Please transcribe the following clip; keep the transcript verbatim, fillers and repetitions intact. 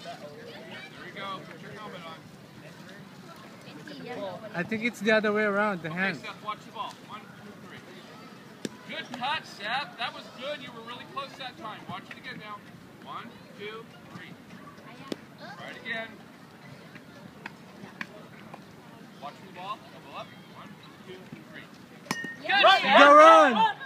you go. Put your helmet on. I think it's the other way around, the Okay, hand. Seth, watch the ball. One, two, three. Good touch, Seth. That was good. You were really close that time. Watch it again now. One, two, three. Try it again. Watch the ball. Double up. One, two, three. Good, Seth. Go run!